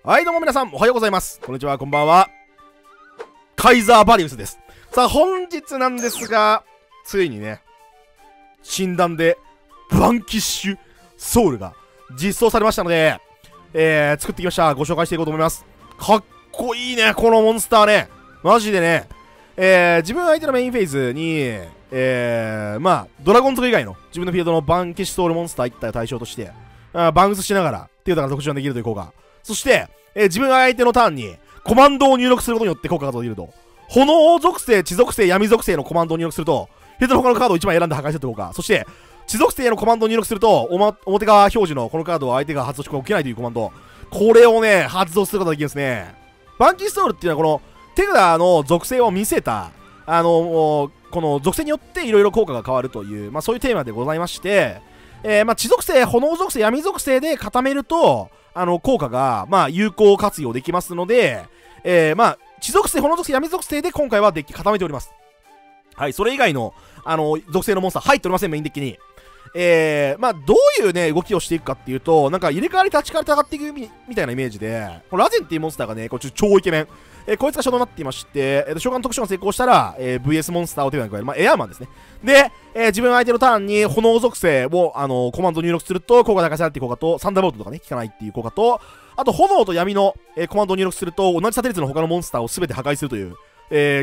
はいどうも皆さんおはようございます。こんにちは、こんばんは。カイザーバリウスです。さあ本日なんですが、ついにね、診断でバンキッシュソウルが実装されましたので、作ってきました。ご紹介していこうと思います。かっこいいね、このモンスターね。マジでね、自分相手のメインフェイズに、ドラゴン族以外の自分のフィールドのバンキッシュソウルモンスター1体を対象として、バングスしながらっていうのが特殊ができるという効果。そして、自分が相手のターンにコマンドを入力することによって効果ができると。炎属性、地属性、闇属性のコマンドを入力すると、フィールドの他のカードを1枚選んで破壊するという効果。そして、地属性のコマンドを入力すると、表側表示のこのカードを相手が発動し受けないというコマンド。これをね、発動することができるんですね。バンキッシュソウルっていうのはこの手札の属性を見せた、この属性によっていろいろ効果が変わるという、そういうテーマでございまして、地属性、炎属性、闇属性で固めると、効果が、有効活用できますので、地属性、炎属性、闇属性で今回はデッキ固めております。はい、それ以外の、属性のモンスター入っておりません、メインデッキに。どういうね、動きをしていくかっていうと、なんか入れ替わり立ち替わり上がっていくみたいなイメージで、このラゼンっていうモンスターがね、これ超イケメン。こいつが初動になっていまして、召喚特殊が成功したら、VS モンスターを手札に加える、エアーマンですね。で、自分相手のターンに炎属性を、コマンド入力すると、効果が高されっていう効果と、サンダーボルトとかね、効かないっていう効果と、あと、炎と闇の、コマンドを入力すると、同じ盾列の他のモンスターを全て破壊するという、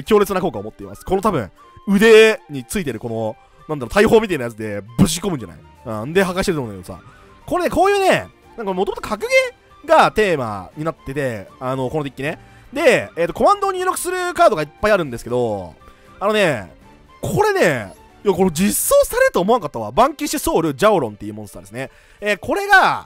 強烈な効果を持っています。この多分、腕についてるこの、大砲みたいなやつでぶち込むんじゃない、で、破壊してると思うんだけどさ。これね、こういうね、なんかもともと格ゲーがテーマになってて、このデッキね。で、コマンドを入力するカードがいっぱいあるんですけど、これね、いや、これ実装されると思わなかったわ。バンキッシュソウル、ジャオロンっていうモンスターですね。これが、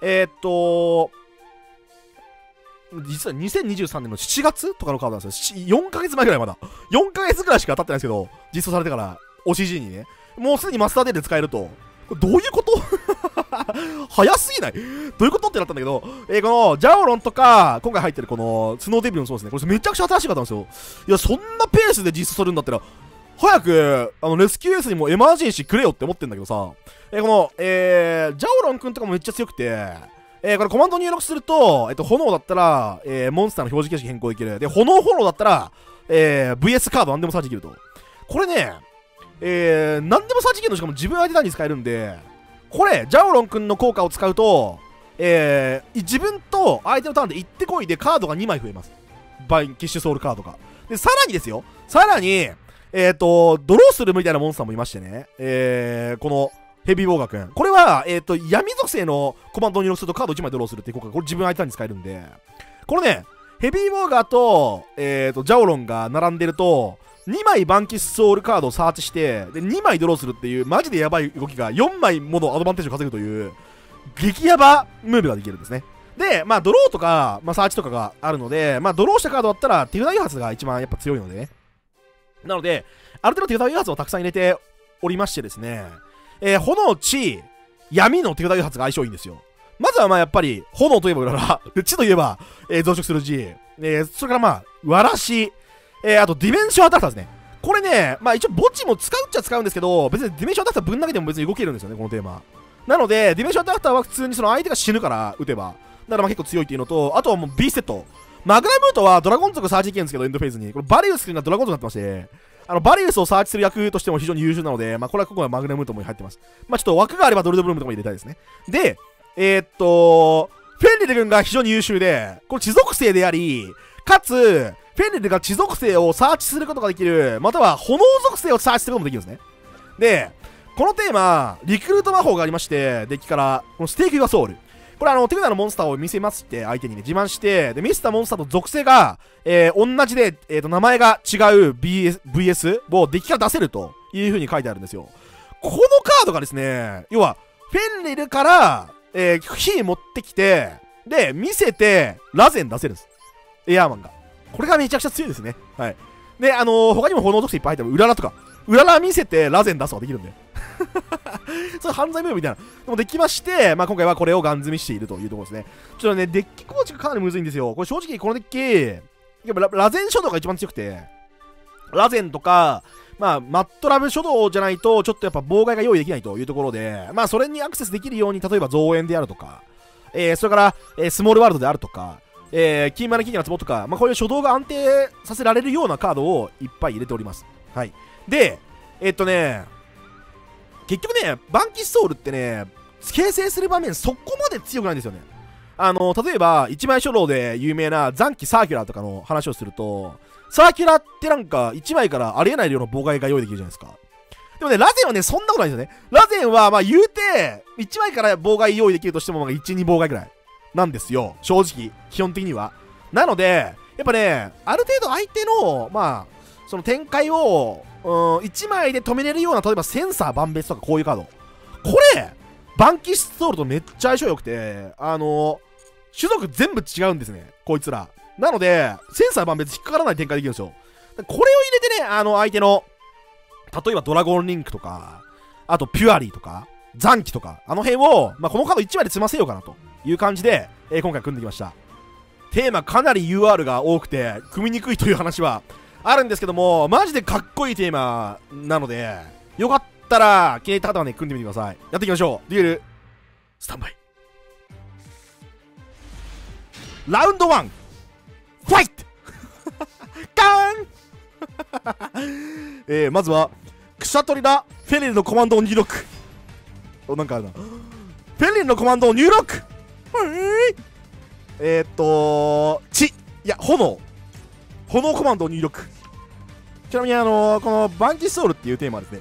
実は2023年の7月とかのカードなんですよ。4ヶ月前ぐらいまだ。4ヶ月ぐらいしか経ってないんですけど、実装されてから、OCG にね。もうすでにマスターデーで使えると。どういうこと早すぎないどういうことってなったんだけど、このジャオロンとか、今回入ってるこのスノーデビルもそうですね。これめちゃくちゃ新しかったんですよ。いや、そんなペースで実装するんだったら、早く、レスキューエースにもエマージェンシーくれよって思ってんだけどさ、この、ジャオロンくんとかもめっちゃ強くて、これコマンド入力すると、炎だったら、モンスターの表示形式変更できる。で、炎だったら、VS カード何でもサーチできると。これね、何でもサーチできるのしかも自分相手単に使えるんで、これ、ジャオロンくんの効果を使うと、自分と相手のターンで行ってこいでカードが2枚増えます。バンキッシュソウルカードが。で、さらにですよ、さらに、ドローするみたいなモンスターもいましてね、この、ヘビーウォーガーくん。これは、闇属性のコマンドを入力するとカード1枚ドローするっていう効果が、これ自分相手単に使えるんで、これね、ヘビーウォーガーと、ジャオロンが並んでると、2枚バンキッシュソウルカードをサーチして、で、2枚ドローするっていう、マジでやばい動きが4枚ものアドバンテージを稼ぐという、激ヤバムーブができるんですね。で、ドローとか、サーチとかがあるので、ドローしたカードだったら手札誘発が一番やっぱ強いのでね。なので、ある程度手札誘発をたくさん入れておりましてですね、炎、地、闇の手札誘発が相性いいんですよ。まずはやっぱり、炎といえばうらら、地といえば、増殖する G、それからわらし、あとディメンションアタッカーですね。これね、一応墓地も使うっちゃ使うんですけど、別にディメンションアタッカーぶん投げても別に動けるんですよね、このテーマ。なので、ディメンションアタッカーは普通にその相手が死ぬから打てば、だから結構強いっていうのと、あとはもう B セット。マグナムートはドラゴン族サーチできるんですけど、エンドフェーズに。これバリウス君がドラゴン族になってまして、バリウスをサーチする役としても非常に優秀なので、これはここはマグナムートも入ってます。ちょっと枠があればドルドブルームとかも入れたいですね。で、フェンリル君が非常に優秀で、これ地属性であり、かつ、フェンリルが地属性をサーチすることができる、または炎属性をサーチすることもできるんですね。で、このテーマ、リクルート魔法がありまして、デッキから、このステーク・ユア・ソウル。これ手札のモンスターを見せますって、相手にね、自慢して、で、見せたモンスターと属性が、同じで、名前が違う VS をデッキから出せるという風に書いてあるんですよ。このカードがですね、要は、フェンリルから、火持ってきて、で、見せて、ラゼン出せるんです。エアーマンが。これがめちゃくちゃ強いですね。はい。で、他にも炎属性いっぱい入ってる。うららとか。うらら見せて、ラゼン出すことができるんで。そういう犯罪ムーブみたいな。でもできまして、今回はこれをガン積みしているというところですね。ちょっとね、デッキ構築かなりむずいんですよ。これ正直このデッキ、ラゼン書道が一番強くて、ラゼンとか、マットラブ書道じゃないと、ちょっとやっぱ妨害が用意できないというところで、それにアクセスできるように、例えば増援であるとか、それから、スモールワールドであるとか、 金丸金魚の壺とか、まあ、こういう初動が安定させられるようなカードをいっぱい入れております。はい。で、結局ね、バンキッシュソウルってね、形成する場面そこまで強くないんですよね。例えば、一枚初動で有名な残機サーキュラーとかの話をすると、サーキュラーってなんか1枚からありえない量の妨害が用意できるじゃないですか。でもね、ラゼンはね、そんなことないんですよね。ラゼンは、まあ言うて、1枚から妨害用意できるとしても、1、2妨害ぐらいなんですよ。正直、基本的には。なので、やっぱね、ある程度相手の、まあ、その展開を、1枚で止めれるような、例えばセンサー万別とかこういうカード。これ、バンキッシュソウルとめっちゃ相性良くて、種族全部違うんですね、こいつら。なので、センサー万別引っかからない展開できるんですよ。これを入れてね、相手の、例えばドラゴンリンクとか、あとピュアリーとか、残機とか、あの辺を、まあ、このカード1枚で積ませようかなという感じで、今回組んできました。テーマかなり UR が多くて、組みにくいという話はあるんですけども、マジでかっこいいテーマなので、よかったら、気に入った方はね、組んでみてください。やっていきましょう。デュエル、スタンバイ。ラウンド1、ファイトガーンまずは、クシャトリラ・フェリルのコマンドを入力。お、なんかあるな。フェリルのコマンドを入力。炎コマンドを入力。ちなみにこのバンキッシュソウルっていうテーマはですね、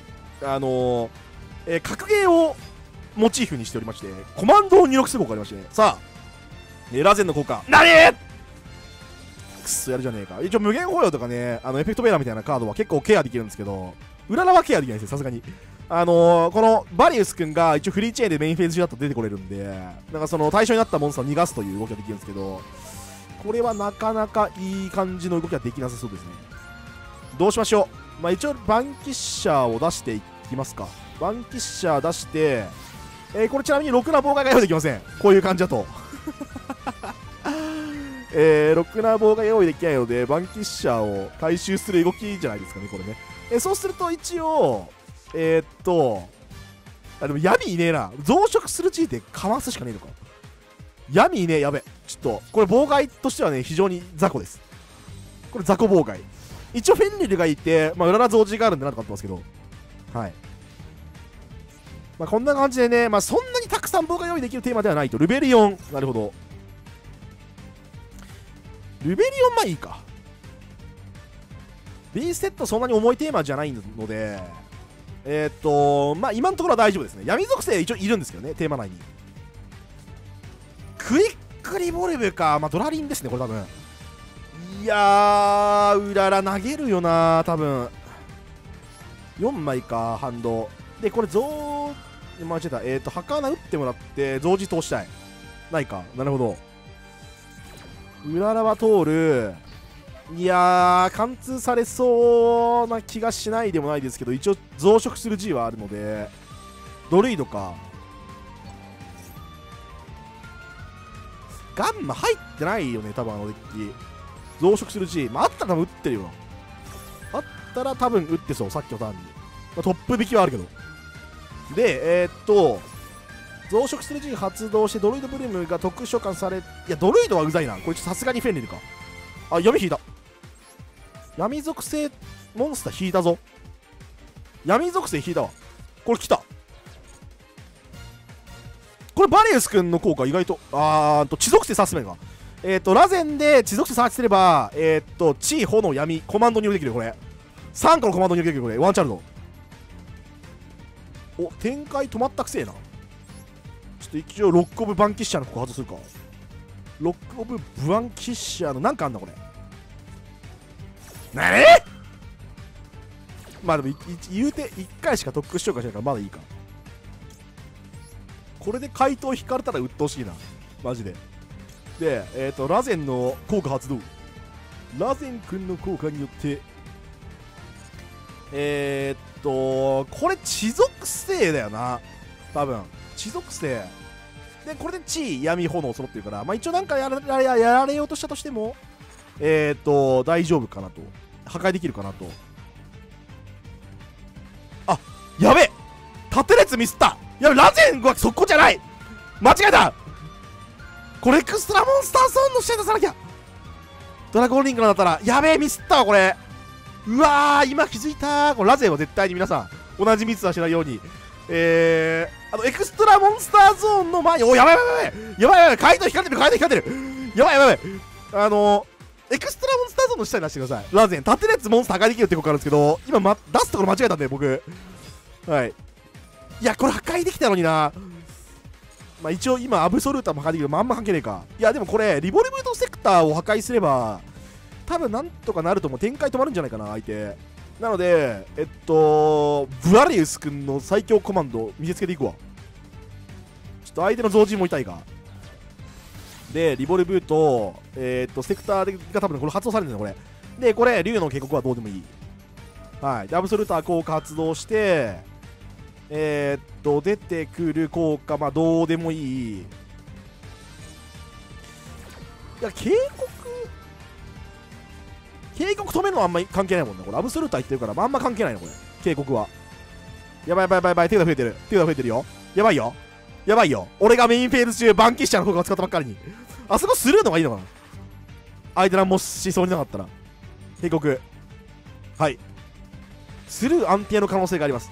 格ゲーをモチーフにしておりまして、コマンドを入力する効果がありましてね。さあ、ラゼンの効果。なにーくっそやるじゃねえか。一応無限保養とかね、エフェクトベーラーみたいなカードは結構ケアできるんですけど、ウララはケアできないですよ、さすがに。このバリウス君が一応フリーチェーンでメインフェーズ中だと出てこれるんで、なんかその対象になったモンスターを逃がすという動きができるんですけど、これはなかなかいい感じの動きはできなさそうですね。どうしましょう。まあ一応バンキッシャーを出していきますか。バンキッシャー出して、これちなみにろくな妨害が用意できません。こういう感じだと。ろくな妨害用意できないので、バンキッシャーを回収する動きじゃないですかね、これね。そうすると一応、でも闇いねえな。増殖する地位でかますしかねえのか。闇いねえ、やべ。ちょっと、これ妨害としてはね、非常に雑魚です。これ雑魚妨害。一応フェンリルがいて、まあ、裏の増持があるんでなんとかってますけど、はい。まあ、こんな感じでね、まあ、そんなにたくさん妨害用意できるテーマではないと。ルベリオン、なるほど。ルベリオン、まあいいか。B セットそんなに重いテーマじゃないので、まあ今のところは大丈夫ですね。闇属性一応いるんですけどね、テーマ内に。クイックリボルブか。まあドラリンですね、これ多分。いやー、うらら投げるよな、多分。4枚か、反動。で、これ間違えた。儚打ってもらって、増持通したい。ないか。なるほど。うららは通る。いやー、貫通されそうな気がしないでもないですけど、一応増殖する G はあるので、ドルイドか。ガンマ入ってないよね、多分デッキ。増殖する G。まあ、あったら多分打ってるよな。あったら多分打ってそう、さっきのターンに。まあ、トップ引きはあるけど。で、増殖する G 発動して、ドルイドブルームが特殊召喚され、いや、ドルイドはうざいな。これさすがにフェンリルか。あ、闇引いた。闇属性モンスター引いたぞ。闇属性引いたわ。これ来た。これバリウス君の効果意外と、地属性サスメンが。ラゼンで地属性サーチすれば、地、炎、闇、コマンド入力できるこれ。3個のコマンド入力できるこれ。ワンチャルド。お、展開止まったくせえな。ちょっと一応ロックオブバンキッシャーのここ外するか。ロックオブバンキッシャーのなんかあんなこれ。なに？まあでも言うて1回しか特殊召喚しないからまだいいか。これで怪盗引かれたら鬱陶しいなマジで。でラゼンの効果発動。ラゼン君の効果によってこれ地属性だよな多分。地属性でこれで地闇炎揃ってるから、まあ一応なんかやられようとしたとしても大丈夫かなと。破壊できるかなと。あ、やべえ縦列ミスった。やべ、ラゼンはそこじゃない。間違えた。 これエクストラモンスターゾーンの試合出さなきゃ。ドラゴンリングなんだったら、やべえ、ミスったわ、これ。うわー、今気づいたー。これラゼは絶対に皆さん、同じミスはしないように。エクストラモンスターゾーンの前に、お、やばいやばいやばいやばいやばい、カイト光ってる、カイト光ってる。やばいやばいやばい。エクストラモンスターゾーンの下に出してください。ラゼン、縦列モンスター破壊できるってことがあるんですけど、今、出すところ間違えたんで、僕。はい。いや、これ破壊できたのにな。まあ一応今、アブソルーターも破壊できるけど、あんま関係ねえか。いや、でもこれ、リボルブートセクターを破壊すれば、多分なんとかなると思う。展開止まるんじゃないかな、相手。なので、ブラリウス君の最強コマンド見せつけていくわ。ちょっと相手の増人も痛いか。で、リボルブート、セクターが多分これ発動されるんだよ、これ。で、これ、竜の警告はどうでもいい。はい。で、アブソルーター効果発動して、出てくる効果、まあ、どうでもいい。いや、警告止めるのはあんまり関係ないもんね。これ、アブソルーター言ってるから、まあ、あんま関係ないの、これ。警告は。やばいやばいやばいやばい、手が増えてる。手が増えてるよ。やばいよ。やばいよ。俺がメインフェーズ中、バンキッシャーの効果を使ったばっかりに。あそこスルーの方がいいのかな。相手なんもしそうになかったら。警告。はい。スルー安定の可能性があります。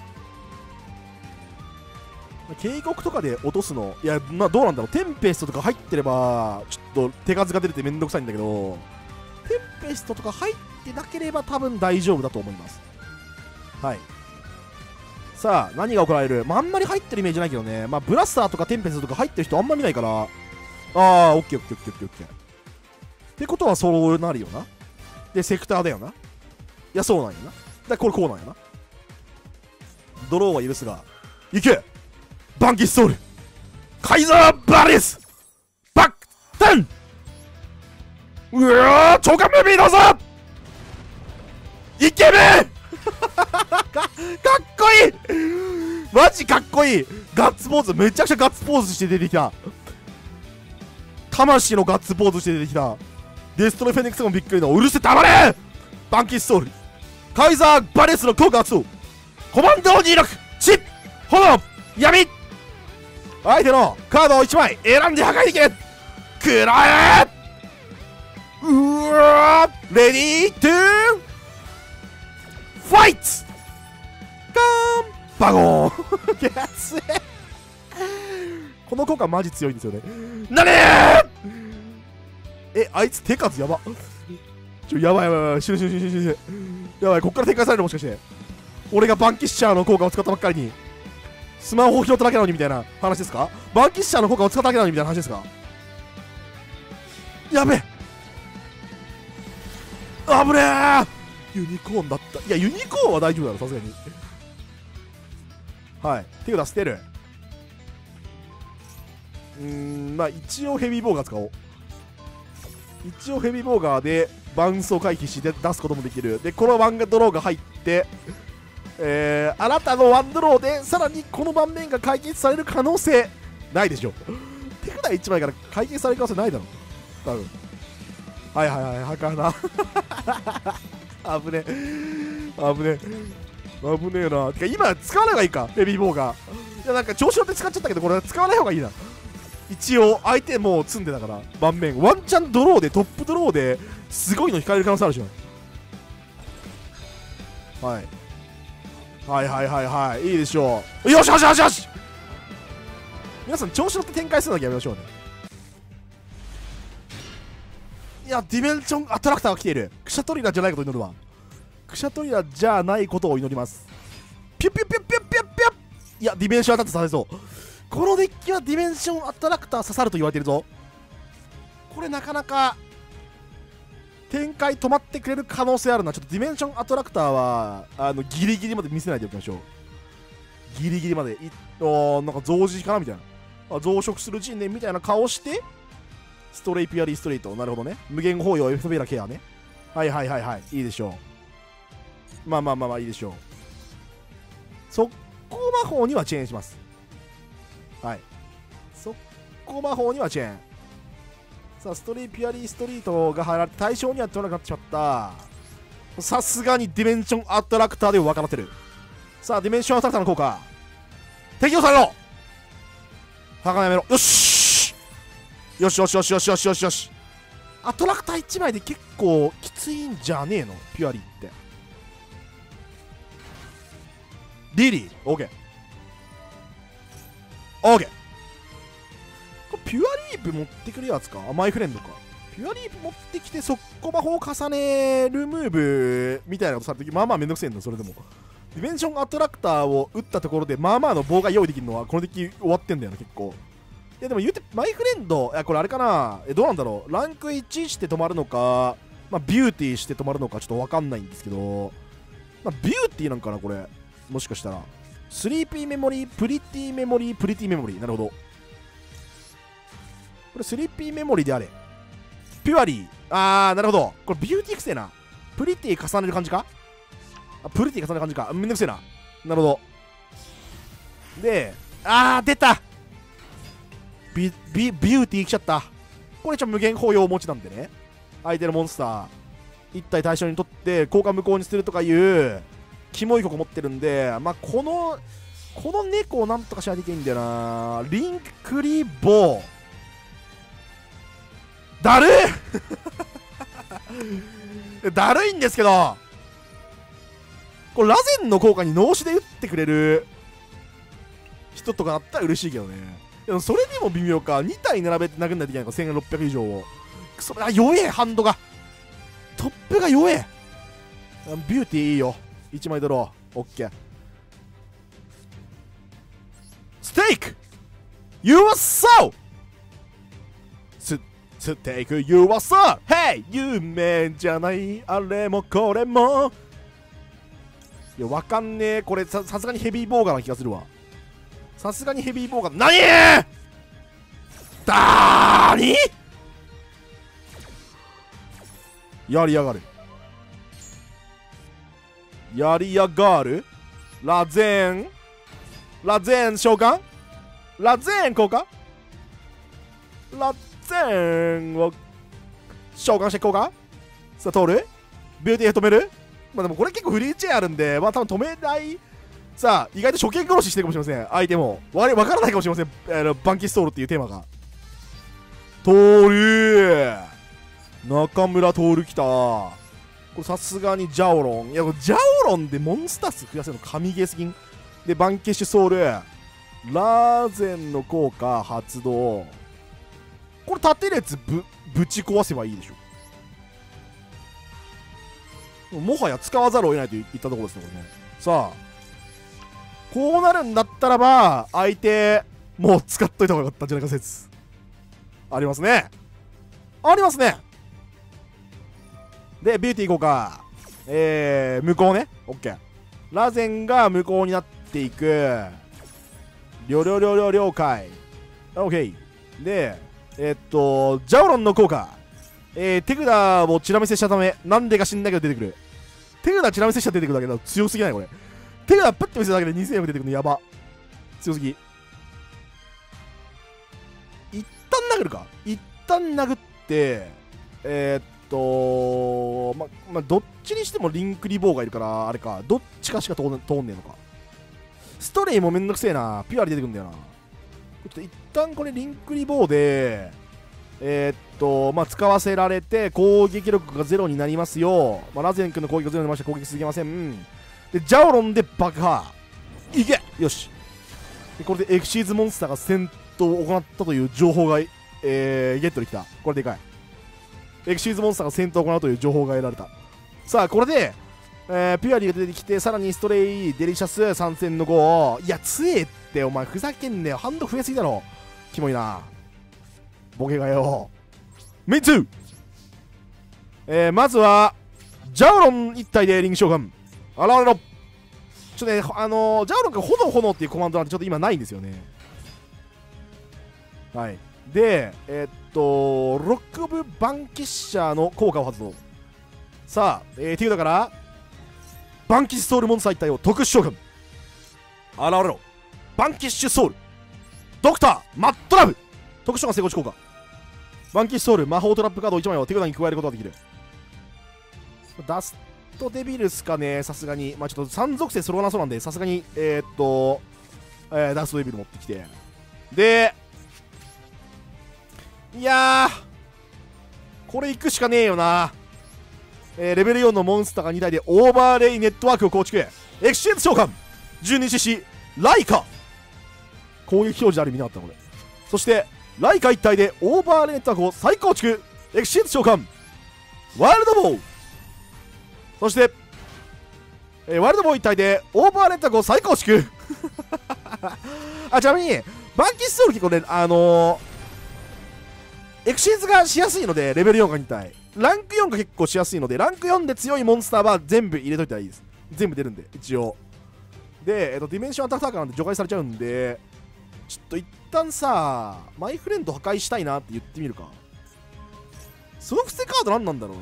警告とかで落とすの、いや、まあどうなんだろう。テンペストとか入ってれば、ちょっと手数が出ててめんどくさいんだけど、テンペストとか入ってなければ多分大丈夫だと思います。はい。さあ、何が行われる？まあ、あんまり入ってるイメージないけどね。まあ、ブラスターとかテンペストとか入ってる人あんま見ないから。ああ、オッケーオッケーオッケーオッケーオッケー。ってことはそうなるよな。で、セクターだよな。いや、そうなんやな。だこれこうなんやな。ドローは許すが。いけ！バンキッソウルカイザーバリスバックテンうわー超感ムービーどうぞイケメンかっこいいマジかっこいいガッツポーズめちゃくちゃガッツポーズして出てきた魂のガッツポーズして出てきたデストロイフェニックスもびっくりのうるせ黙れバンキッソウルカイザーバリスの効果発動コマンド26チッ炎闇相手のカードを1枚選んで破壊できるくらえうわーレディートゥーファイトガンバゴーンやつえこの効果マジ強いんですよねなねーあいつ手数やばやばいやばいやばい死ぬ死ぬ死ぬ死ぬやばいこっから展開されるもしかして俺がバンキッシャーの効果を使ったばっかりにスマホを拾っただけなのにみたいな話ですかバンキッシャーの効果を使っただけなのにみたいな話ですかやべえ危ねえユニコーンだったいやユニコーンは大丈夫だろさすがにはい手を出してるまあ一応ヘビーボーガー使おう一応ヘビーボーガーでバウンスを回避して出すこともできるでこのワンドローが入ってあなたのワンドローでさらにこの盤面が解決される可能性ないでしょ手札1枚から解決される可能性ないだろ多分はいはいはいはかな危ねえ危ねえ危ねえなてか今使わない方がいいかヘビーボーガーいやなんか調子乗って使っちゃったけどこれ使わない方がいいな一応相手もう積んでたから盤面ワンチャンドローでトップドローですごいの引かれる可能性あるじゃんはいはいはいはいはいいいでしょうよしよしよしよし皆さん調子乗って展開するのだけやめましょうねいやディメンションアトラクターが来ているクシャトリラじゃないことを祈るわクシャトリラじゃないことを祈りますピュッピュッピュッピュッピュッピュッいやディメンションアタック刺されそうこのデッキはディメンションアトラクター刺さると言われてるぞこれなかなか展開止まってくれる可能性あるな。ちょっとディメンションアトラクターはギリギリまで見せないでおきましょう。ギリギリまでなんか増殖かなみたいな増殖する人念みたいな顔してストレイピアリーストレートなるほどね無限包容エフベラケアねはいはいはいはいいいでしょうまあまあまあまあいいでしょう速攻魔法にはチェーンしますはい速攻魔法にはチェーンさあストレイピアリーストリートが入られて対象には取らなくなってしまったさすがにディメンションアトラクターで分からせるさあディメンションアトラクターの効果適用されろはかなやめろよしよしよしよしよしよしよしよし。アトラクター1枚で結構きついんじゃねえのピュアリーって。リリーオーケーオーケー。これピュアリープ持ってくるやつか。マイフレンドか。ピュアリープ持ってきて速攻魔法を重ねるムーブみたいなことされてき、まあまあめんどくせえんだ。それでもディメンションアトラクターを打ったところでまあまあの棒が用意できるのはこのデッキ終わってんだよな結構。いやでも言うてマイフレンド、いやこれあれかな、どうなんだろう。ランク1して止まるのか、まあ、ビューティーして止まるのかちょっと分かんないんですけど、まあ、ビューティーなんかなこれ。もしかしたらスリーピーメモリー、プリティメモリー、プリティメモリー。なるほど。これスリーピーメモリーであれ。ピュアリー。あーなるほど。これビューティーくせえな。プリティ重ねる感じか。あ、プリティ重ねる感じか。めんどくせえな。なるほど。で、出たビューティー来ちゃった。これ一応無限包容持ちなんでね、相手のモンスター1体対象にとって効果無効にするとかいうキモい子持ってるんで、まあこの猫をなんとかしないといけないんだよな。リンクリボーだるいだるいんですけど、これラゼンの効果に脳死で打ってくれる人とかだったら嬉しいけどね。でもそれでも微妙か。2体並べて殴んないといけないのか。1600以上を。それ弱え。ハンドがトップが弱え。ビューティーいいよ。1枚ドロー。オッケー。ステーク You are so ステーク You are so Hey 夢じゃないあれもこれも。いやわかんねえ。これさすがにヘビーボーガーな気がするわ。さすがにヘビーボーガー。なにーだーにやりやがる。やりやがる。ラゼン召喚。ラゼン効果。ラゼンを召喚して効果。さあ通る。ビューティー止める。まあでもこれ結構フリーチェアあるんで、まあ多分止めない。さあ意外と初見殺ししてるかもしれません。相手も分からないかもしれません。バンキストールっていうテーマが。トール中村トールきた。これさすがにジャオロン。いやこれジャオロンでモンスター数増やせるの神ゲーすぎん。でバンキッシュソウルラーゼンの効果発動。これ縦列ぶち壊せばいいでしょ。もはや使わざるを得ないといったところですねこれね。さあこうなるんだったらば相手もう使っといた方がよかったんじゃないか説ありますね。ありますね。でビューティーいこうか。無効ね。オッケー。ラゼンが無効になっていく。了解。オッケー。でジャオロンの効果。手札をチラ見せしたためなんでか知んないけど出てくる。手札チラ見せしたら出てくるだけだ。強すぎないこれ。手札プッて見せただけで2400出てくるのやば。強すぎ。一旦殴るか。一旦殴ってどっちにしてもリンクリボーがいるからあれか。どっちかしか通んねえのか。ストレイもめんどくせえな。ピュアリ出てくるんだよな。ちょっと一旦これリンクリボーで使わせられて攻撃力がゼロになりますよ。ラゼン君の攻撃がゼロになりました。攻撃続けません。でジャオロンで爆破いけ。よし。でこれでエクシーズモンスターが戦闘を行ったという情報がゲットできた。これでかい。エクシーズモンスターが戦闘を行うという情報が得られた。さあこれで、ピュアリーが出てきてさらにストレイデリシャス参戦の5。いや強えってお前ふざけんねよ。ハンド増えすぎだろ。キモいなボケがよ。メイツー、まずはジャオロン1体でリング召喚。あらあら。ちょっとねジャオロンが炎っていうコマンドなんてちょっと今ないんですよね。はい。でロックオブバンキッシャーの効果を発動。さあ手札からバンキッシュソウルモンスター1体を特殊召喚。あらあら。バンキッシュソウルドクターマットラブ特殊召喚成功値効果。バンキッシュソウル魔法トラップカード1枚を手札に加えることができる。ダストデビルスかね。さすがにちょっと3属性揃わなそうなんでさすがにダストデビル持ってきて。でいやー、これ行くしかねえよな。レベル4のモンスターが2体でオーバーレイネットワークを構築。エクシエンス召喚12獅子ライカ、攻撃表示ある意味なかったこれ。そしてライカ1体でオーバーレイネットワークを再構築。エクシエンス召喚ワイルドボー。そして、ワイルドボー1体でオーバーレイネットワークを再構築ちなみにバンキストール結構ね、エクシエンスがしやすいので、レベル4が2体ランク4が結構しやすいので、ランク4で強いモンスターは全部入れといたらいいです。全部出るんで一応で、ディメンションアタックターカーなんて除外されちゃうんで、ちょっと一旦さマイフレンド破壊したいなって言ってみるか。その伏せカード何なんだろ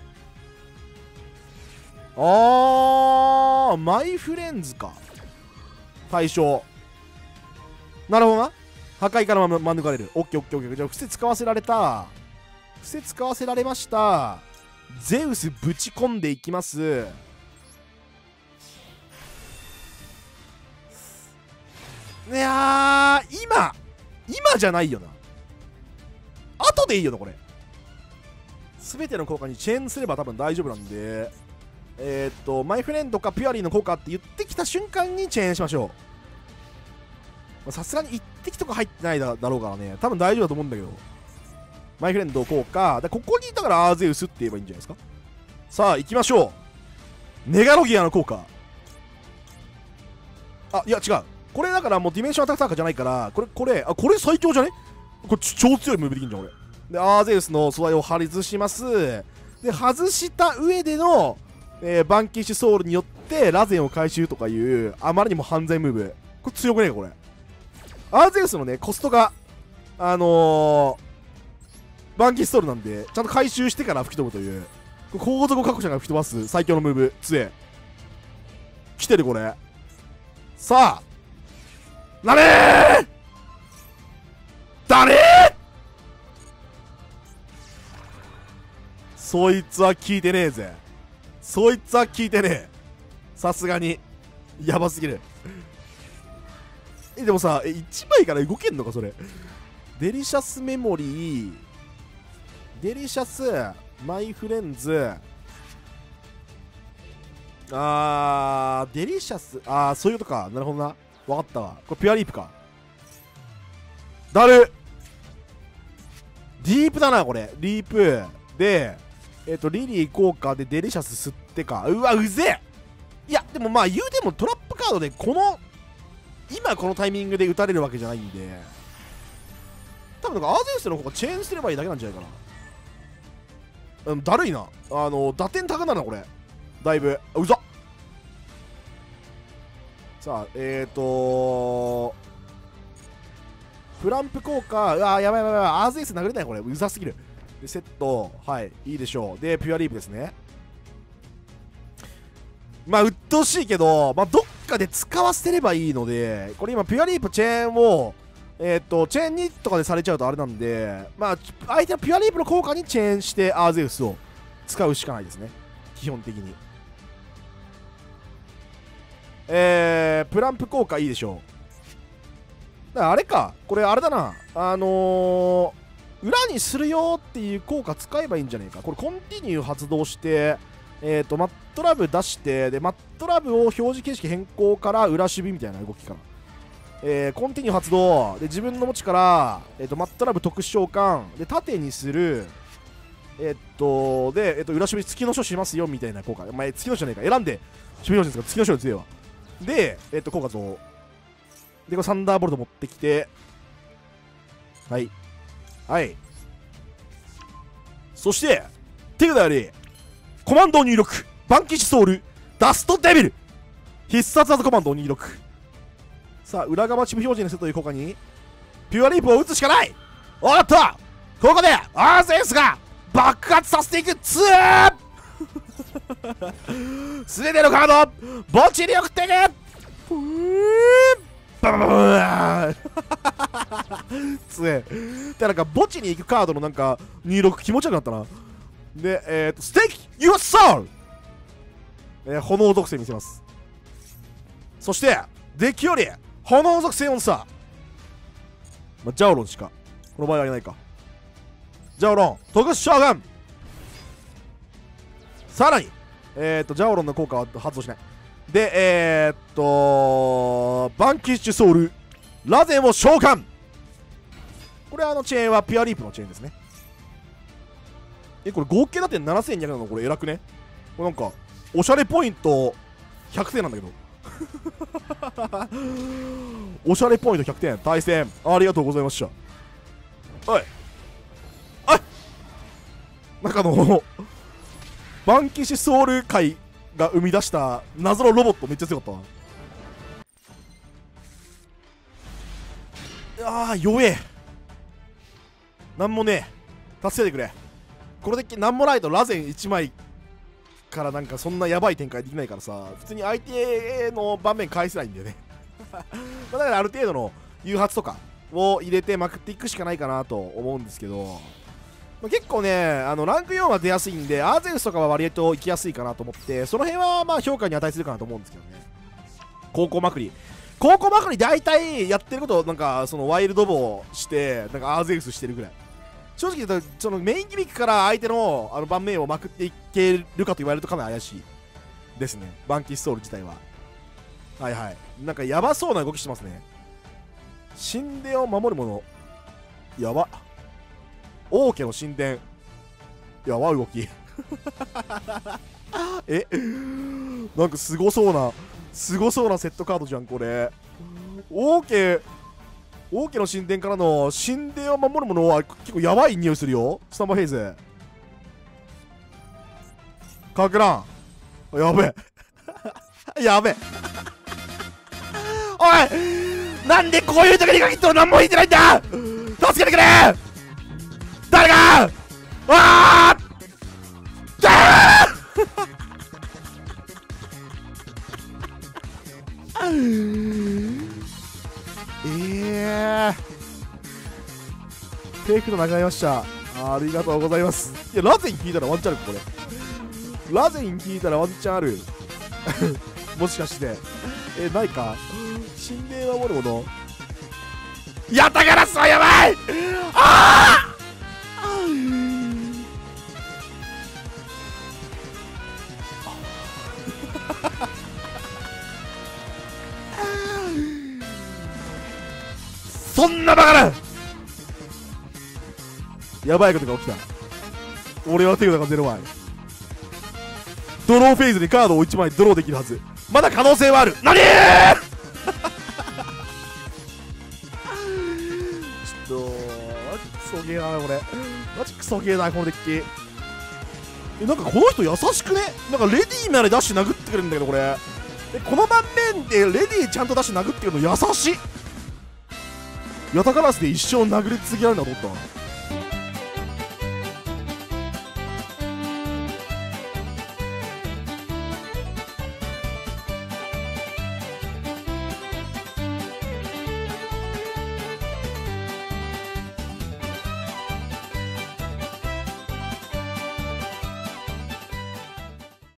うな。マイフレンズか対象。なるほどな。破壊から免れる。オッケーオッケーオッケー。じゃあ伏せ使わせられた。伏せ使わせられました。ゼウスぶち込んでいきます。いやー、今じゃないよな。後でいいよなこれ。全ての効果にチェーンすれば多分大丈夫なんで、マイフレンドかピュアリーの効果って言ってきた瞬間にチェーンしましょう。さすがに1滴とか入ってないだろうからね、多分大丈夫だと思うんだけど。マイフレンド効果で、ここにだからアーゼウスって言えばいいんじゃないですか。さあ行きましょう。ネガロギアの効果。いや違う、これだからもうディメンションアタックターカーじゃないから、これ最強じゃね。これ超強いムーブできんじゃんこれ。でアーゼウスの素材を外します。で外した上での、バンキッシュソウルによってラゼンを回収とかいうあまりにも犯罪ムーブ、これ強くねえかこれ。アーゼウスのねコストがバンキッシュソウルなんで、ちゃんと回収してから吹き飛ぶという、後続を確保者が吹き飛ばす最強のムーブ。杖来てるこれ。さあなれーだれー。そいつは聞いてねえぜ。そいつは聞いてねえ。さすがにやばすぎる。でもさ、1枚から動けんのかそれ。デリシャスメモリー、デリシャスマイフレンズ、デリシャス、そういうことか。なるほどな、分かったわ。これピュアリープか。だるディープだなこれ。リープでリリー効果でデリシャス吸ってか。うわうぜえ。いやでもまあ言うてもトラップカードで今このタイミングで打たれるわけじゃないんで、多分なんかアーゼウスの方がチェーンすればいいだけなんじゃないかな。だるいな。打点高なるなこれだいぶ。うざっ。さあプランプ効果、やばいやばいやばい、アーゼウス殴れないこれ、うざすぎる。でセット、はいいいでしょう。でピュアリープですね。まあ鬱陶しいけど、まあ、どっかで使わせればいいので、これ今ピュアリープチェーンをチェーン2とかでされちゃうとあれなんで、まあ相手のピュアリープの効果にチェーンしてアーゼウスを使うしかないですね基本的に。プランプ効果いいでしょう。だからあれか、これあれだな、裏にするよっていう効果使えばいいんじゃねえか。これコンティニュー発動してマットラブ出して、でマットラブを表示形式変更から裏守備みたいな動きかな。コンティニュー発動で自分の持ちから、マットラブ特殊召喚で縦にする、で、裏守備月の書しますよみたいな効果。まあ、月の書じゃねえか、選んで守備表示ですから月の書より強いわ。で、効果増で、これサンダーボルト持ってきて、はいそして手札よりコマンドを入力、バンキッシュソウルダストデビル必殺技コマンドを入力。さあ裏側守備表示にするという効果にピュアリープを打つしかない。おっとここでアーゼウスが爆発させていく。ツーすべてのカード墓地に送っていく。ババババつえで、なんか墓地に行くカードのなんか26気持ち悪くなったな。でステーキ Your Soul、炎属性見せます。そしてデッキより炎属性モンスター、ジャオロンしかこの場合はいないか。 ジャオロン特殊召喚。さらにジャオロンの効果は発動しないで、バンキッシュソウルラゼンを召喚。これチェーンはピュアリープのチェーンですね。これ合計だって7200なの。これ偉くね。これなんかおしゃれポイント100点なんだけどおしゃれポイント100点対戦ありがとうございました。おいおい、なんかバンキッシュソウル界が生み出した謎のロボットめっちゃ強かったわ。弱え。なんもねえ、助けてくれ。このデッキなんもないとラゼン1枚からなんかそんなやばい展開できないからさ、普通に相手の盤面返せないんだよねだからある程度の誘発とかを入れてまくっていくしかないかなと思うんですけど、結構ねランク4は出やすいんでアーゼウスとかは割と行きやすいかなと思って、その辺はまあ評価に値するかなと思うんですけどね。高校まくり大体やってることなんかそのワイルドボーしてなんかアーゼウスしてるぐらい。正直言うとそのメインギミックから相手の盤面をまくっていけるかと言われるとかなり怪しいですね、バンキッシュソウル自体は。はいはい、なんかやばそうな動きしてますね。神殿を守るものやば。王家の神殿やばい動きなんかすごそうなセットカードじゃんこれ。王家の神殿からの神殿を守るものは結構やばい匂いするよ。スタンバヘイズかけらんやべえやべえおい、なんでこういう時に限って何も引いてないんだ。助けてくれ誰か。あテイクと流れました。ありがとうございます。いやラゼン聞いたらワンチャンある。これラゼン聞いたらワンチャンあるもしかしてないか。神殿守るものやったガラスはやばい。ああそんなバカなやばいことが起きた。俺は手札が0枚。ドローフェーズにカードを1枚ドローできるはず。まだ可能性はある。何ちょっとマジクソゲーだなこれ。マジクソゲーだこのデッキ。なんかこの人優しくね。なんかレディーまで出して殴ってくれるんだけどこれ。この盤面でレディーちゃんと出して殴ってくるの優しい。ヤタガラスで一生殴り続けられるんだと思ったわ。